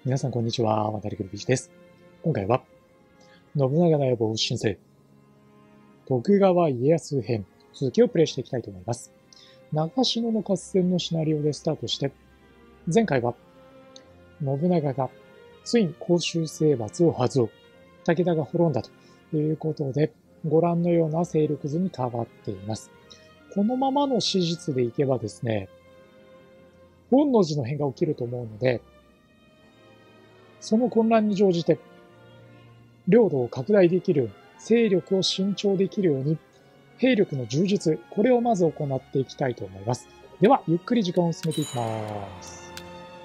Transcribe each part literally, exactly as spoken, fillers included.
皆さんこんにちは、渡辺です。今回は、信長の野望新世、徳川家康編、続きをプレイしていきたいと思います。長篠の合戦のシナリオでスタートして、前回は、信長がついに甲州征伐を発動、武田が滅んだということで、ご覧のような勢力図に変わっています。このままの史実でいけばですね、本能寺の変が起きると思うので、その混乱に乗じて、領土を拡大できるように、勢力を伸長できるように、兵力の充実、これをまず行っていきたいと思います。では、ゆっくり時間を進めていきます。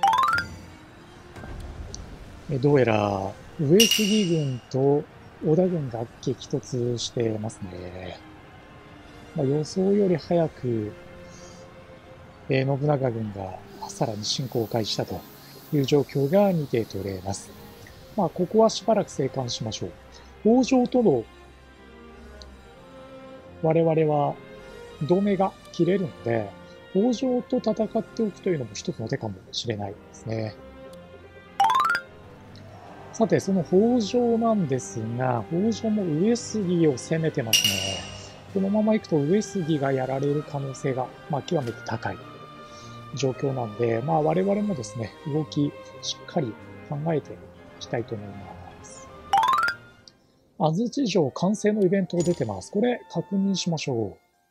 どうやら、上杉軍と織田軍が激突してますね。まあ、予想より早く、えー、信長軍がさらに侵攻を開始したという状況が見て取れます。まあ、ここはしばらく静観しましょう。北条との我々は同盟が切れるので、北条と戦っておくというのも一つの手かもしれないですね。さて、その北条なんですが、北条も上杉を攻めてますね。このまま行くと上杉がやられる可能性が、まあ、極めて高い状況なんで、まあ、我々もですね、動きしっかり考えていきたいと思います。安土城完成のイベント出てます。これ確認しましょ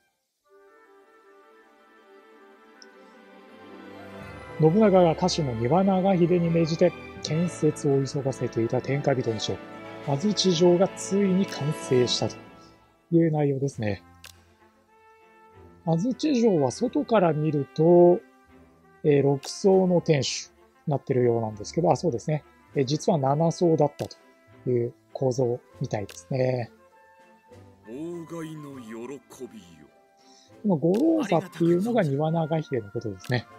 う。信長が家臣の丹羽長秀に命じて建設を急がせていた天下人の城、安土城がついに完成したという内容ですね。安土城は外から見ると、えー、ろく層の天守になってるようなんですけど、あ、そうですね。えー、実はなな層だったという構造みたいですね。 妨害の喜びよ。 この五郎座っていうのが丹羽長秀のことですね。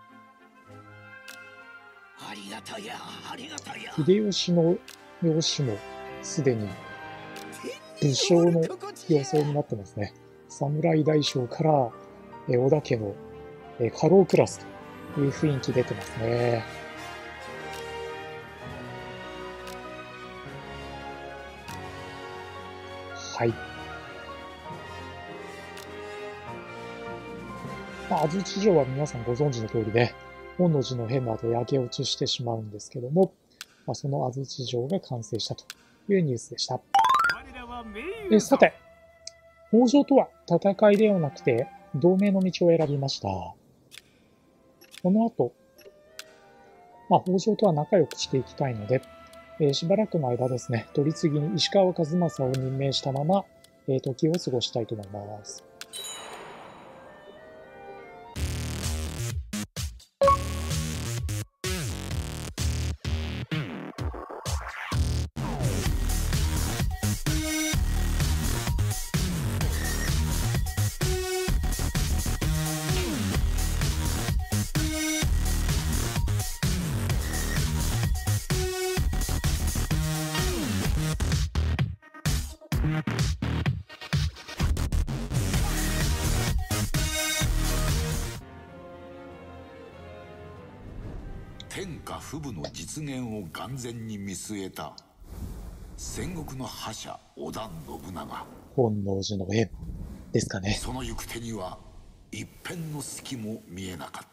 ありがたや、ありがたや。 秀吉の容姿もすでに武将の様相になってますね。侍大将からえ織田家のえ家老クラスという雰囲気出てますね。はい。まあ、安土城は皆さんご存知の通りで、本能寺の変など焼け落ちしてしまうんですけども、まあ、その安土城が完成したというニュースでした。えさて、北条とは戦いではなくて同盟の道を選びました。この後、まあ、北条とは仲良くしていきたいので、えー、しばらくの間ですね、取り次ぎに石川数正を任命したまま、えー、時を過ごしたいと思います。 天下布武の実現を眼前に見据えた戦国の覇者織田信長。 本能寺の変ですかね。 その行く手には一片の隙も見えなかった。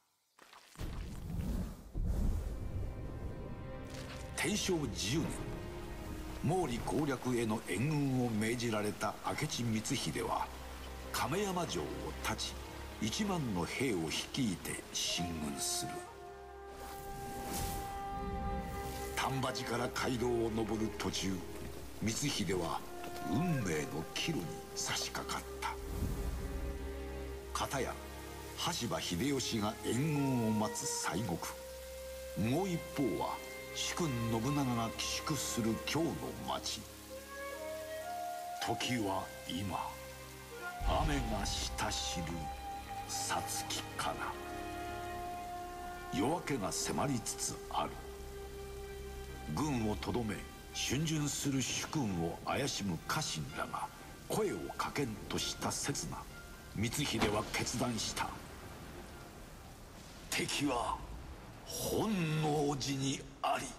天正じゅうねん、毛利攻略への援軍を命じられた明智光秀は亀山城を立ち一万の兵を率いて進軍する。丹波寺から街道を登る途中、光秀は運命の岐路に差し掛かった。片や羽柴秀吉が援軍を待つ西国、もう一方は主君信長が寄宿する京の町。時は今、雨がしたしるさつきかな。夜明けが迫りつつある。軍をとどめ逡巡する主君を怪しむ家臣らが声をかけんとした刹那、光秀は決断した。敵は本能寺にあり。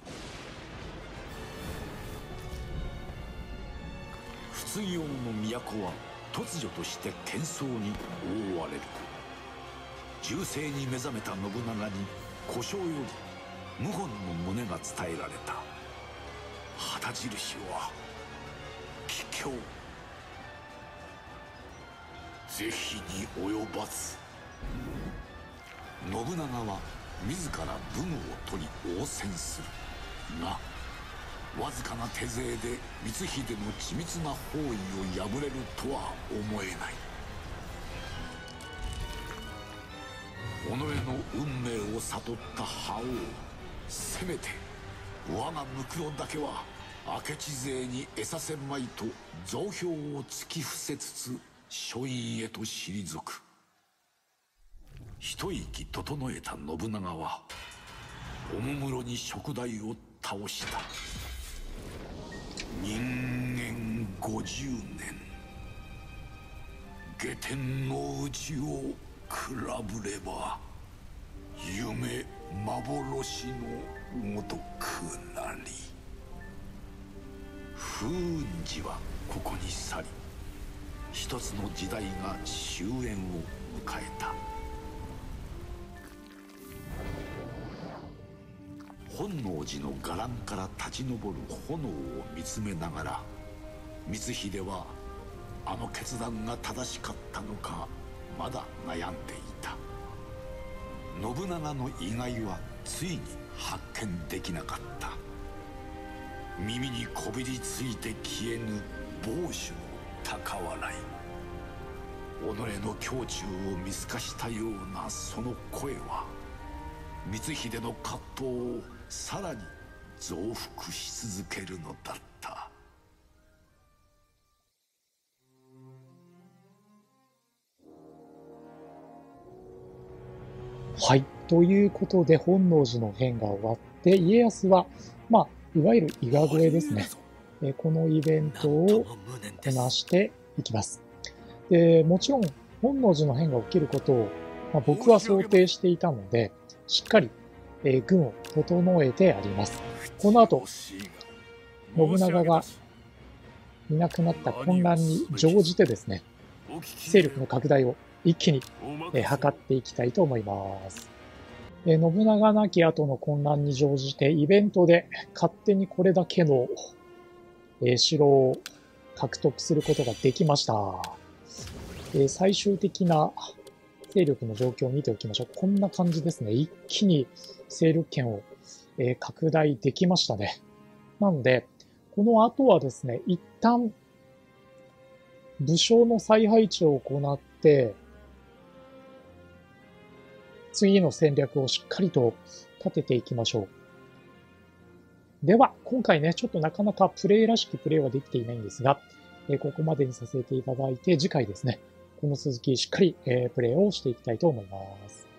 仏業の都は突如として喧騒に覆われる。銃声に目覚めた信長に故障より謀反の旨が伝えられた。旗印は帰郷。是非に及ばず。信長は自ら武具を取り応戦するが、わずかな手勢で光秀の緻密な包囲を破れるとは思えない。己の運命を悟った覇王、せめて我が骸だけは明智勢に得させまいと増票を突き伏せつつ書院へと退く。一息整えた信長はおもむろに燭台を倒した。人間ごじゅうねん、下天のうちを比べれば夢幻のごとくなり。風雲児はここに去り、一つの時代が終焉を迎えた。本能寺の伽藍から立ち上る炎を見つめながら、光秀はあの決断が正しかったのかまだ悩んでいた。信長の意外はついに発見できなかった。耳にこびりついて消えぬ傍主の高笑い。己の胸中を見透かしたようなその声は、光秀の葛藤をさらに増幅し続けるのだった。 はい。ということで、本能寺の変が終わって、家康は、まあ、いわゆる伊賀越えですね。えこのイベントをこなしていきます。で、もちろん、本能寺の変が起きることを、まあ、僕は想定していたので、しっかり、えー、軍を整えてあります。この後、信長がいなくなった混乱に乗じてですね、勢力の拡大を一気に、えー、図っていきたいと思います。えー、信長亡き後の混乱に乗じて、イベントで勝手にこれだけの、えー、城を獲得することができました。えー、最終的な勢力の状況を見ておきましょう。こんな感じですね。一気に勢力圏を、えー、拡大できましたね。なので、この後はですね、一旦、武将の再配置を行って、次の戦略をしっかりと立てていきましょう。では、今回ね、ちょっとなかなかプレイらしきプレイはできていないんですが、えー、ここまでにさせていただいて、次回ですね、この続きしっかり、えー、プレイをしていきたいと思います。